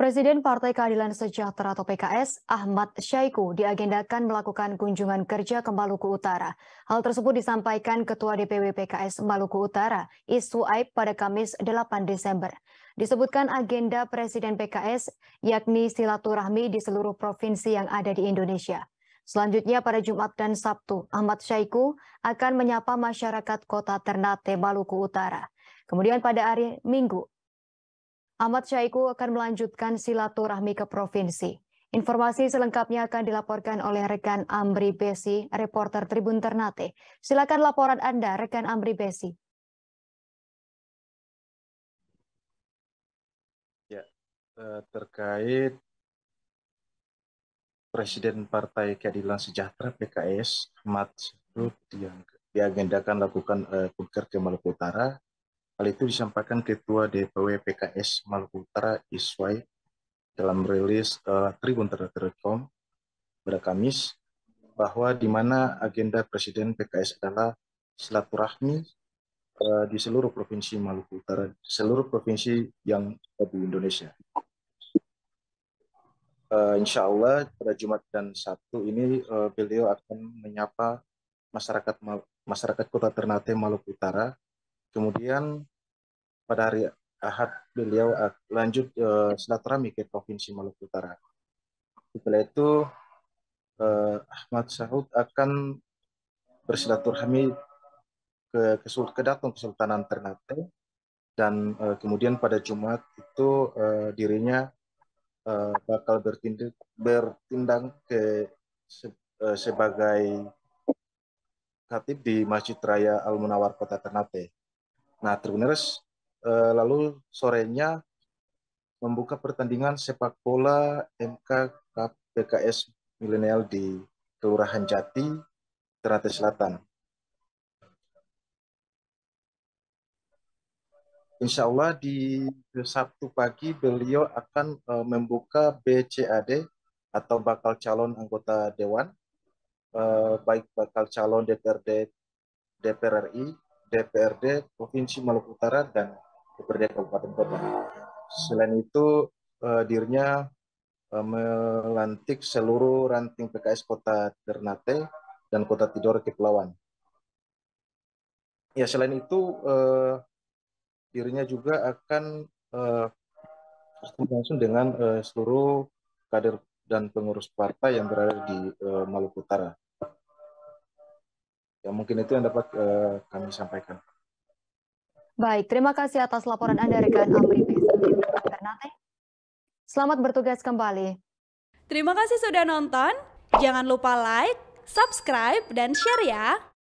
Presiden Partai Keadilan Sejahtera atau PKS, Ahmad Syaiqo, diagendakan melakukan kunjungan kerja ke Maluku Utara. Hal tersebut disampaikan Ketua DPW PKS Maluku Utara, Iswu Aib pada Kamis 8 Desember. Disebutkan agenda Presiden PKS yakni silaturahmi di seluruh provinsi yang ada di Indonesia. Selanjutnya pada Jumat dan Sabtu, Ahmad Syaiqo akan menyapa masyarakat kota Ternate, Maluku Utara. Kemudian pada hari Minggu, Ahmad Syaiqo akan melanjutkan silaturahmi ke provinsi. Informasi selengkapnya akan dilaporkan oleh rekan Amri Besi, reporter Tribun Ternate. Silakan laporan Anda, rekan Amri Besi. Ya, terkait Presiden Partai Keadilan Sejahtera PKS Ahmad Syaiqo yang diagendakan lakukan kunker ke Maluku Utara. Hal itu disampaikan Ketua DPW PKS Maluku Utara Iswu dalam rilis Tribun Ternate.com pada Kamis, bahwa di mana agenda Presiden PKS adalah silaturahmi di seluruh provinsi Maluku Utara, seluruh provinsi yang ada di Indonesia. Insya Allah pada Jumat dan Sabtu ini beliau akan menyapa masyarakat Kota Ternate Maluku Utara. Kemudian pada hari Ahad beliau lanjut silaturahmi ke Provinsi Maluku Utara. Setelah itu Ahmad Syaiqo akan bersilaturahmi ke Datung Kesultanan Ternate, dan kemudian pada Jumat itu dirinya bakal bertindak sebagai khatib di Masjid Raya Al Munawwar Kota Ternate. Nah, Tribuners, lalu sorenya membuka pertandingan sepak bola MK Cup PKS Milenial di Kelurahan Jati, Ternate Selatan. Insya Allah di Sabtu pagi beliau akan membuka BCAD atau bakal calon anggota Dewan, baik bakal calon DPRD, DPR RI, DPRD Provinsi Maluku Utara, dan DPRD Kabupaten Kota. Selain itu, dirinya melantik seluruh ranting PKS Kota Ternate dan Kota Tidore Kepulauan. Ya, selain itu dirinya juga akan langsung dengan seluruh kader dan pengurus partai yang berada di Maluku Utara. Ya, mungkin itu yang dapat kami sampaikan. Baik, terima kasih atas laporan Anda, rekan Amri Besi. Ternate. Selamat bertugas kembali. Terima kasih sudah nonton. Jangan lupa like, subscribe, dan share ya.